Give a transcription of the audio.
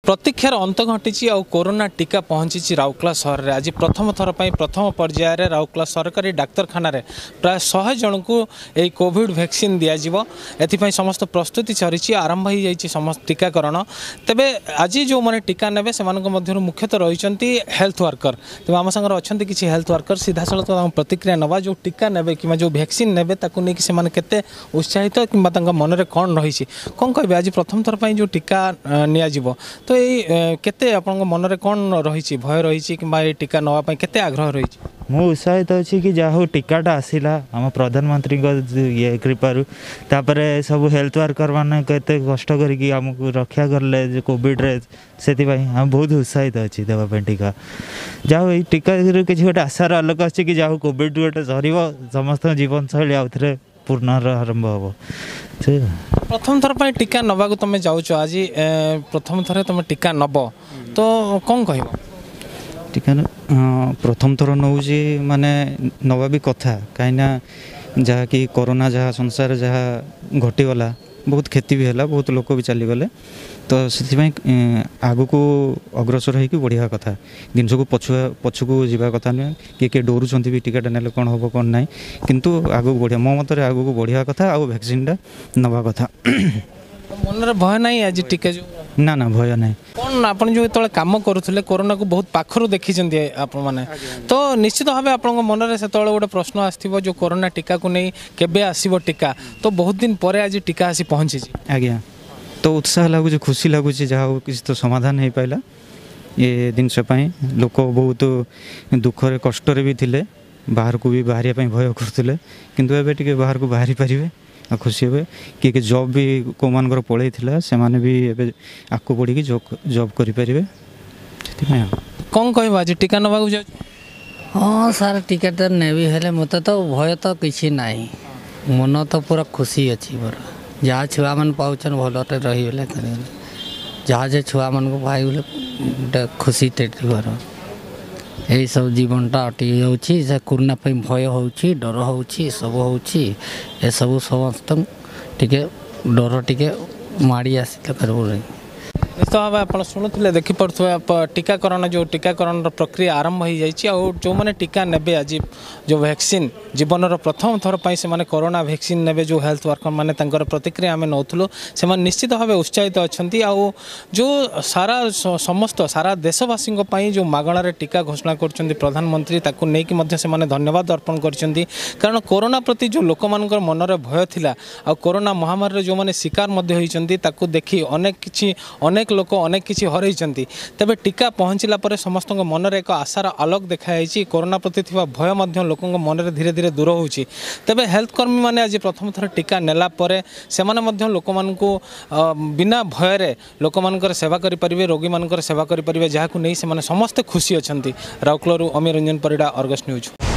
प्रतीक्षार अंत घटी और कोरोना टीका पहुंची राउरकेला सहर में। आज प्रथम थर पर प्रथम पर्याय राउरकेला सरकारी डाक्तखाना प्राय 100 जन को यही कोविड वैक्सीन दिज्व। एथपाई समस्त प्रस्तुति चली आरंभ हो जाए समस्त टीकाकरण। तेबे आज जो मैंने टीका ने मुख्यतः रही हेल्थ वर्कर। तेज आम सागर अच्छा किसी हेल्थ वर्कर सीधा सड़क प्रतिक्रिया नवा जो टीका ने कि जो वैक्सीन ने केते उत्साहित कि मन में कौन रही कौन कहे आज प्रथम थर पर जो टीका नियाजिव तो ये केते आपन मन में कौन रही भय रही कि टीका नवाई केते आग्रह रही? मु उत्साहित अच्छी कि जहाँ टीकाटा आसला आम प्रधानमंत्री ये कृपार तापर सब हेल्थ वर्कर मैंने केते कष्ट करके आमको रक्षा करले कोविड रे से हम बहुत उत्साहित अच्छी देवाई टीका। जहाँ ये टीका किसी गोटे आशार आलोक अच्छे कि जहाँ कोविड गोटे सर समस्त जीवन शैली आउ थे पूर्ण आरंभ हम। प्रथम थर पर टीका नवा तुम जाऊँ आज प्रथम थर तुम टीका नब तो कौन कह टीका प्रथम थर नौ माने नवा भी कथा कहीं जहाँ कि कोरोना जहाँ संसार जहाँ घटीगला बहुत क्षति भी है बहुत लोक भी चलीगले तो से आग को अग्रसर हो बढ़िया कथा जिनस को पछकू जावा कथा नुहे किए डरुंच भी टीकाटा ना कौन हम कौन ना किंतु आग को बढ़िया मो मत आग को बढ़िया कथा आ वैक्सीनटा नवा कथा। मन में भय ना आज टीका जो ना ना भय ना कौन आप जो ये कम करुले कोरोना को बहुत पाखर देखी आपने तो निश्चित भाव आप मन में से गोटे प्रश्न आसो जो कोरोना टीका को नहीं केबे आसीबो टीका तो बहुत दिन पर आज टीका आसी पहुँची आज्ञा तो उत्साह लगुच खुशी लगुच जहाँ किसी तो समाधान हो पाला ये जिनपाई लोक बहुत दुखरे कष्ट भी थे बाहर को भी बाहर भय करते किंतु एबे टिके बाहर को बाहरी पारे खुशी हे किए जॉब भी कौ मान पलई से भी एबे आगू बढ़ी जॉब करें कौन कह आज टीका नवा जा? हाँ सार टीकाटा नेबी हेले मत तो भय तो किसी ना मन तो पूरा खुशी अच्छी मोर जहाँ छुआ मान पाँचन भलटे रहीगले जहाँ जे छुआ मान को पाईगले गोटे खुशी घर यही सब जीवनटा अटकी जा कोरोना भय हो डर हो सब हो सब समस्त टे डर टे माड़ी आस निश्चित भाव आप शुणुले देखिपे टीकाकरण जो टीकाकरण प्रक्रिया आरंभ हो जाए जो मैंने टीका ने आज जो वैक्सीन जीवन प्रथम थर पर से कोरोना वैक्सीन ने जो हेल्थ वर्कर मैंने प्रतिक्रिया आम नौलु से निश्चित भाव उत्साहित अच्छा जो सारा समस्त सारा देशवासी जो मागणार टीका घोषणा कर प्रधानमंत्री से धन्यवाद अर्पण कर कारण कोरोना प्रति जो लोक मन में भय थिला आ कोरोना महामारी जो मैंने शिकार होती देखी अनेक लोक अनेक किसी हरई तेबे टीका पहुँचला पर समस्त मन में एक आशार आलोक देखाई कोरोना प्रति भय लोक मन में धीरे धीरे दूर होची। तेबे हेल्थ कर्मी माने आज प्रथम थर टीका नेला परे सेमाने लोक मानकु बिना भय लोक मानकर सेवा करि परिबे रोगी मानकर सेवा करि परिबे जहाकु नै सेमाने समस्त खुशी अछंती। राउरकेला अमीर रंजन परिडा, अर्गस न्यूज।